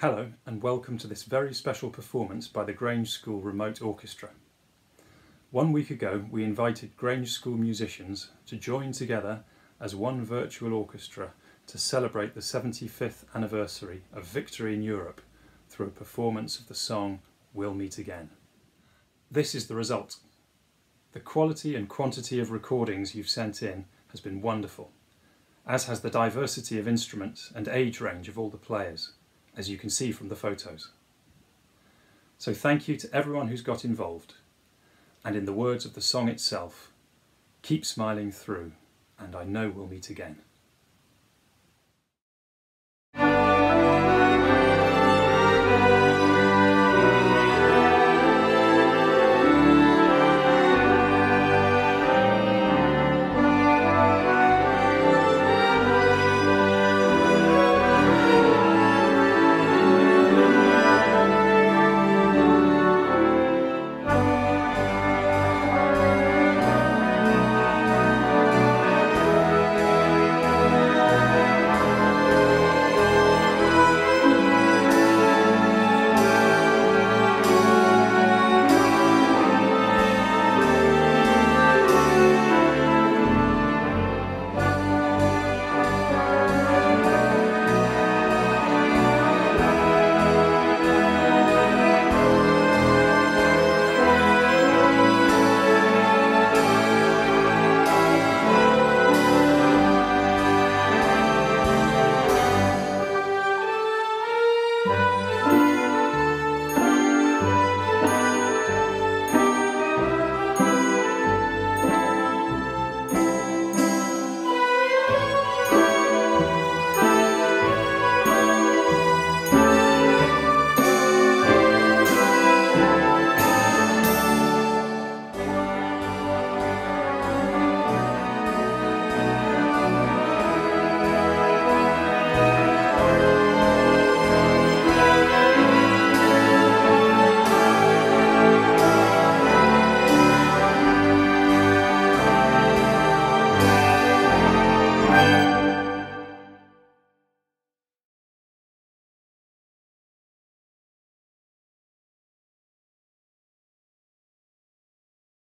Hello and welcome to this very special performance by the Grange School Remote Orchestra. 1 week ago we invited Grange School musicians to join together as one virtual orchestra to celebrate the 75th anniversary of victory in Europe through a performance of the song We'll Meet Again. This is the result. The quality and quantity of recordings you've sent in has been wonderful, as has the diversity of instruments and age range of all the players, as you can see from the photos. So thank you to everyone who's got involved, and in the words of the song itself, keep smiling through, and I know we'll meet again.